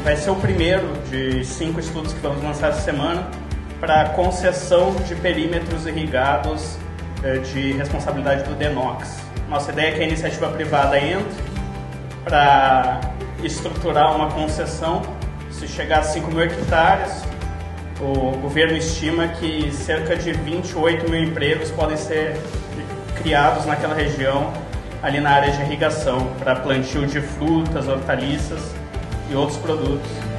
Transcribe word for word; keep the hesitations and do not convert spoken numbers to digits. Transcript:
vai ser o primeiro de cinco estudos que vamos lançar essa semana para concessão de perímetros irrigados de responsabilidade do DENOX. Nossa ideia é que a iniciativa privada entre para estruturar uma concessão. Se chegar a cinco mil hectares, o governo estima que cerca de vinte e oito mil empregos podem ser criados naquela região, ali na área de irrigação, para plantio de frutas, hortaliças e outros produtos.